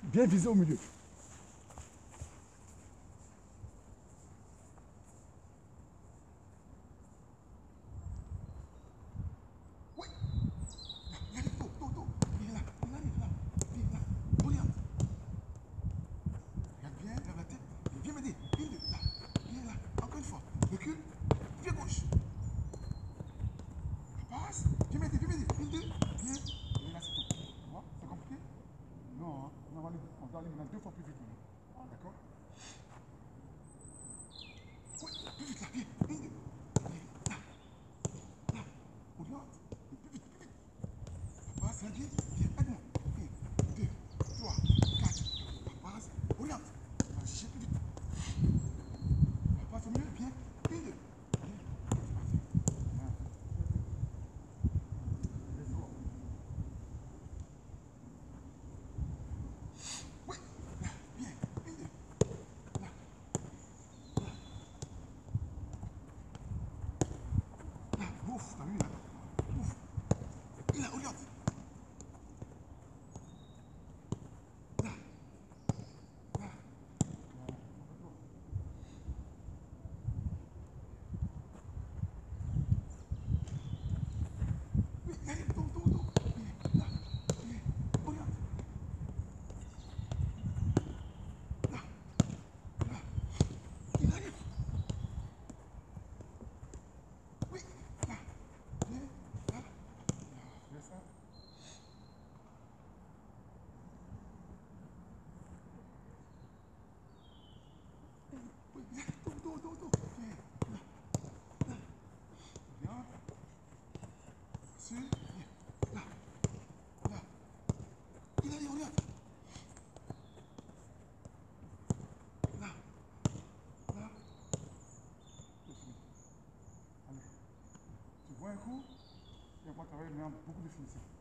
Bien visé au milieu. Oui. Il arrive tôt, tôt, tôt. Il est là, il arrive là. Viens là. Regarde. Regarde bien, lève la tête. Viens m'aider. Viens là. Viens là. Encore une fois. Recule. Viens gauche. Passe. Viens m'aider, viens m'aider. Une, deux. Viens. Et là, c'est tout. Tu vois? C'est compliqué? Non, hein. On doit aller maintenant 2 fois plus vite maintenant. D'accord? Oui, plus vite là. Viens. Une, deux. Viens. Là. Là. Regarde. Plus vite, plus vite. Papa, c'est un pied. Viens, aide-moi. 1, 2, 3, 4. Papa, regarde. On va chercher plus vite. Papa, c'est mieux. Viens. 1, 2. Viens. C'est parti. Let's go. Oui. Là. Viens. 1, 2. Là. Là. Là. Ouf, t'as vu là? Ouf. Et là, regarde. Là. Là. Oui, allez, tôt, tôt, tôt. Viens. Là. Viens. Regarde. Là. Là. Il arrive. Oui. Là. Viens. Là. Là. Fais ça. Oui, viens. Tôt, tôt, tôt, tôt. Viens. Là. Là. Viens. Sur. Viens. Là. Là. Il arrive, regarde. Là. Là. C'est fini. Allez. Tu vois un coup et on va travailler maintenant beaucoup de finition.